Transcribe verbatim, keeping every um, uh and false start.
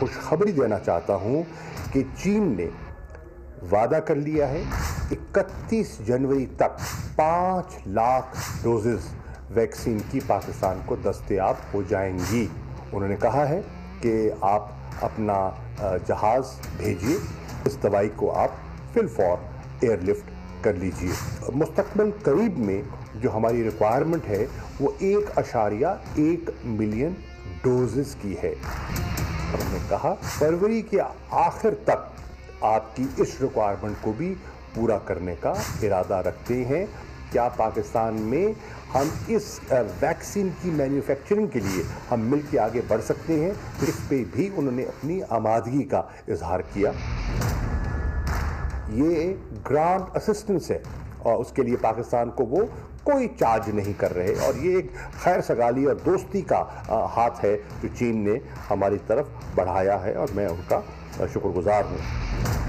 खुशखबरी देना चाहता हूं कि चीन ने वादा कर लिया है इकतीस जनवरी तक पाँच लाख डोजेस वैक्सीन की पाकिस्तान को दस्तयाब हो जाएंगी। उन्होंने कहा है कि आप अपना जहाज़ भेजिए, इस दवाई को आप फिल फॉर एयरलिफ्ट कर लीजिए। मुस्तकबिल करीब में जो हमारी रिक्वायरमेंट है वो एक अशारिया एक मिलियन डोजेस की है। उन्होंने कहा फरवरी के आखिर तक आपकी इस रिक्वायरमेंट को भी पूरा करने का इरादा रखते हैं। क्या पाकिस्तान में हम इस वैक्सीन की मैन्युफैक्चरिंग के लिए हम मिल के आगे बढ़ सकते हैं, इस पे भी उन्होंने अपनी आमादगी का इजहार किया। ये ग्रांट असिस्टेंस है और उसके लिए पाकिस्तान को वो कोई चार्ज नहीं कर रहे और ये एक खैर सगाली और दोस्ती का हाथ है जो चीन ने हमारी तरफ बढ़ाया है और मैं उनका शुक्रगुजार हूँ।